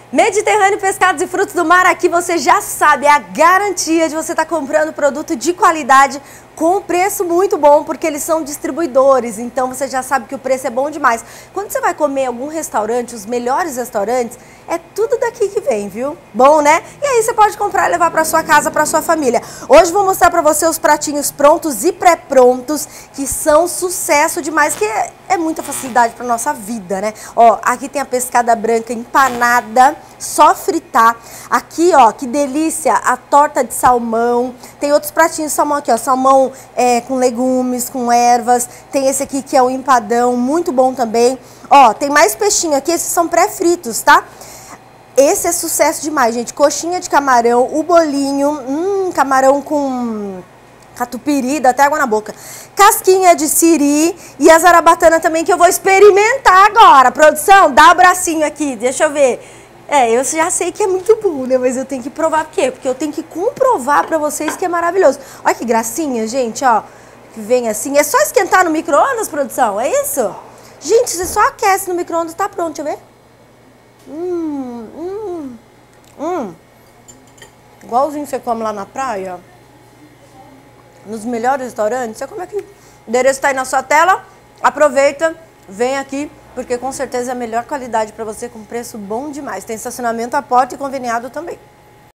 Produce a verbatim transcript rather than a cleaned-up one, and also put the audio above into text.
Mediterrâneo Pescados e Frutos do Mar, aqui você já sabe, é a garantia de você estar comprando produto de qualidade com preço muito bom, porque eles são distribuidores, então você já sabe que o preço é bom demais. Quando você vai comer em algum restaurante, os melhores restaurantes, é tudo daqui que vem, viu? Bom, né? E aí você pode comprar e levar para sua casa, para sua família. Hoje vou mostrar para você os pratinhos prontos e pré-prontos, que são sucesso demais, que é, é muita facilidade para nossa vida, né? Ó, aqui tem a pescada branca empanada, só fritar. Aqui, ó, que delícia, a torta de salmão. Tem outros pratinhos de salmão aqui, ó, salmão é, com legumes, com ervas. Tem esse aqui que é o empadão, muito bom também. Ó, tem mais peixinho aqui, esses são pré-fritos, tá? Esse é sucesso demais, gente. Coxinha de camarão, o bolinho, hum, camarão com catupiry, dá até água na boca. Casquinha de siri e a zarabatana também, que eu vou experimentar agora. Produção, dá o bracinho aqui, deixa eu ver. É, eu já sei que é muito bom, né? Mas eu tenho que provar. Por quê? Porque eu tenho que comprovar pra vocês que é maravilhoso. Olha que gracinha, gente, ó. Que vem assim. É só esquentar no micro-ondas, produção? É isso? Gente, você só aquece no micro-ondas, tá pronto, deixa eu ver. Hum, hum, hum. Igualzinho você come lá na praia. Nos melhores restaurantes. Você come aqui. O endereço tá aí na sua tela. Aproveita, vem aqui. Porque com certeza é a melhor qualidade para você com preço bom demais. Tem estacionamento à porta e conveniado também.